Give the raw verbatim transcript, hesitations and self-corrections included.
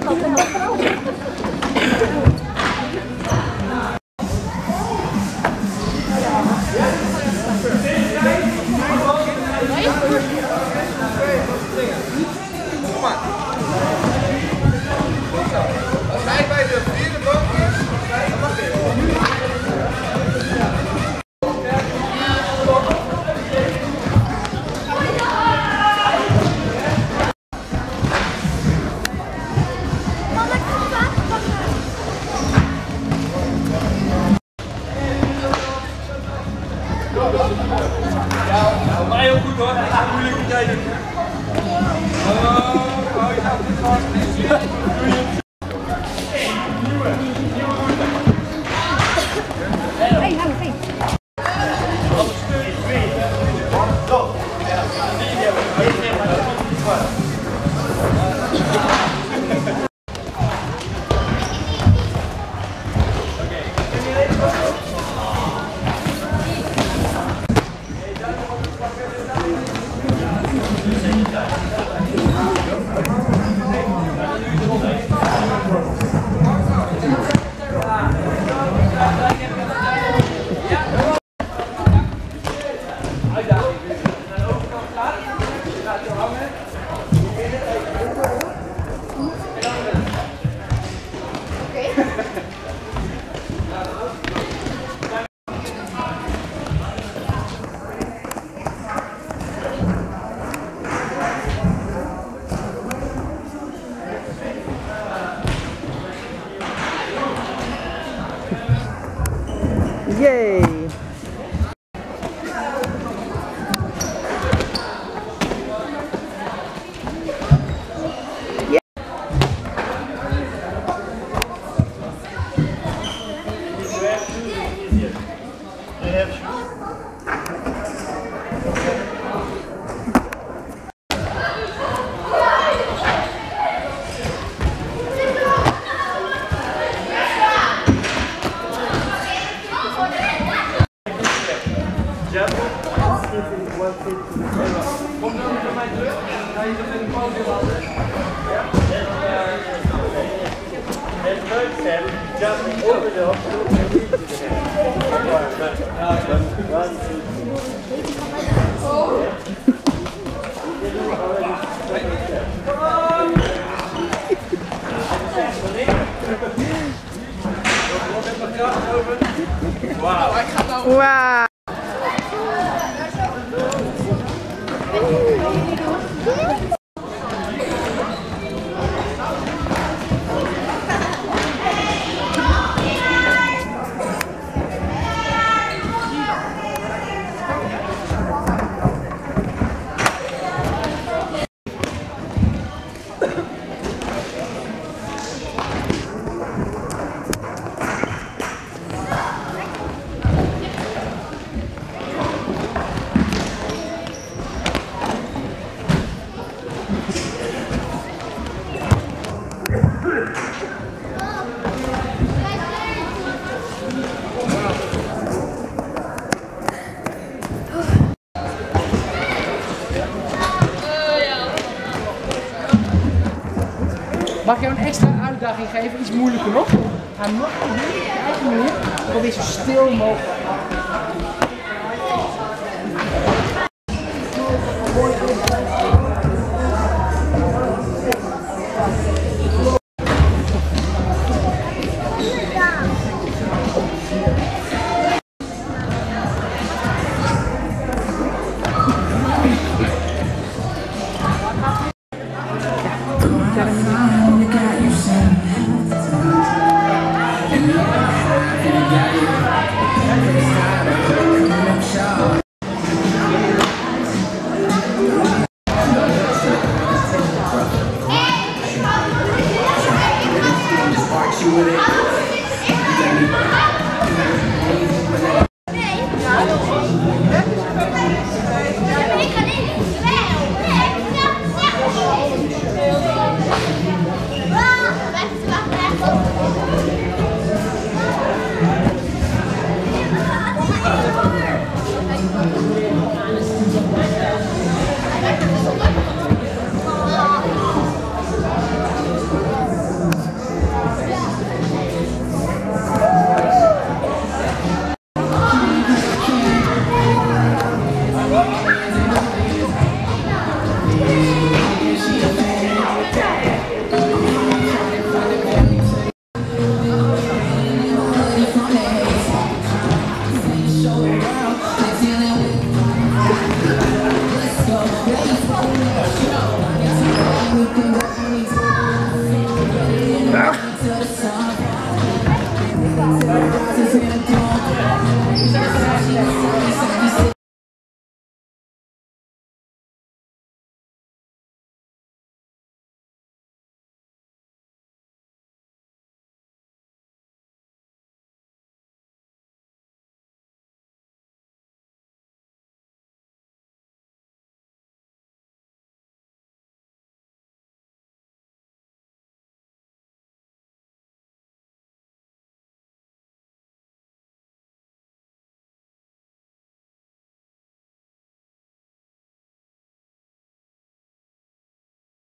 Als hij bij de vierde bank is, dan mag hij. Ja, voor mij ook goed hoor. Dat is een moeilijke tijd. Oh, oh, je gaat goed vast. Hey, hang, hey. Yay! Kom dan bij mij terug. Ga je er in de pauze laten? Ja? Het leukste hebben, just over the Wauw. Wauw. Mag ik jou een extra uitdaging geven? Iets moeilijker nog? Hij mag op je eigen manier probeer zo stil mogelijk. With it.